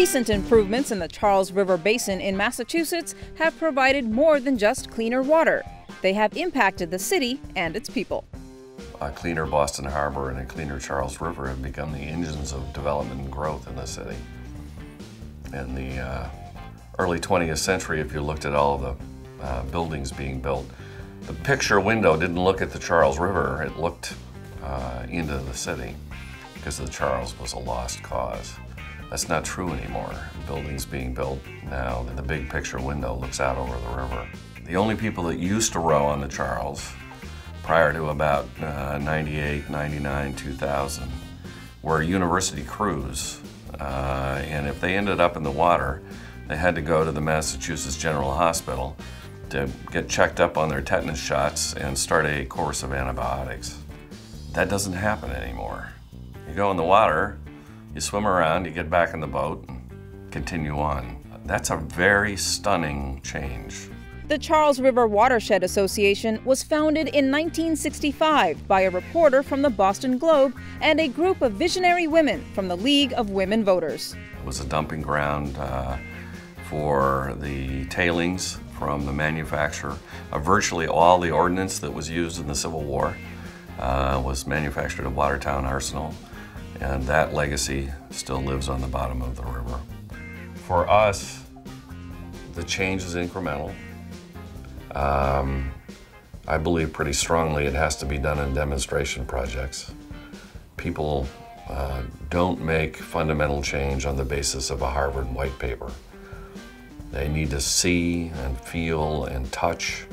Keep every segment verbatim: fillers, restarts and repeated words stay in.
Recent improvements in the Charles River Basin in Massachusetts have provided more than just cleaner water. They have impacted the city and its people. A cleaner Boston Harbor and a cleaner Charles River have become the engines of development and growth in the city. In the uh, early twentieth century, if you looked at all of the uh, buildings being built, the picture window didn't look at the Charles River, it looked uh, into the city because the Charles was a lost cause. That's not true anymore. Buildings being built now, the big picture window looks out over the river. The only people that used to row on the Charles prior to about uh, ninety-eight, ninety-nine, two thousand were university crews. Uh, and if they ended up in the water, they had to go to the Massachusetts General Hospital to get checked up on their tetanus shots and start a course of antibiotics. That doesn't happen anymore. You go in the water, you swim around, you get back in the boat, and continue on. That's a very stunning change. The Charles River Watershed Association was founded in nineteen sixty-five by a reporter from the Boston Globe and a group of visionary women from the League of Women Voters. It was a dumping ground uh, for the tailings from the manufacture of virtually all the ordnance that was used in the Civil War uh, was manufactured at Watertown Arsenal, and that legacy still lives on the bottom of the river. For us, the change is incremental. Um, I believe pretty strongly it has to be done in demonstration projects. People uh, don't make fundamental change on the basis of a Harvard white paper. They need to see and feel and touch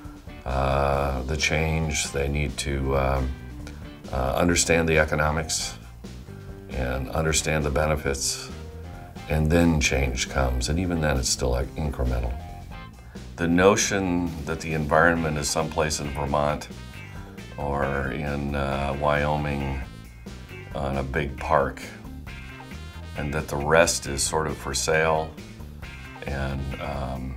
uh, the change. They need to um, uh, understand the economics and understand the benefits, and then change comes, and even then it's still like incremental. The notion that the environment is someplace in Vermont or in uh, Wyoming on a big park, and that the rest is sort of for sale and um,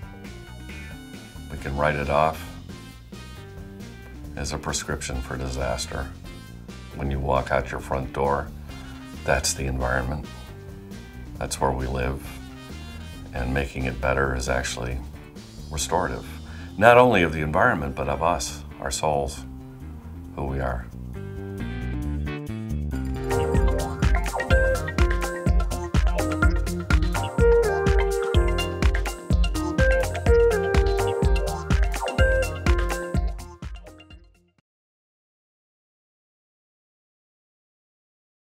we can write it off as a prescription for disaster. When you walk out your front door, that's the environment. That's where we live, and making it better is actually restorative, not only of the environment, but of us, our souls, who we are.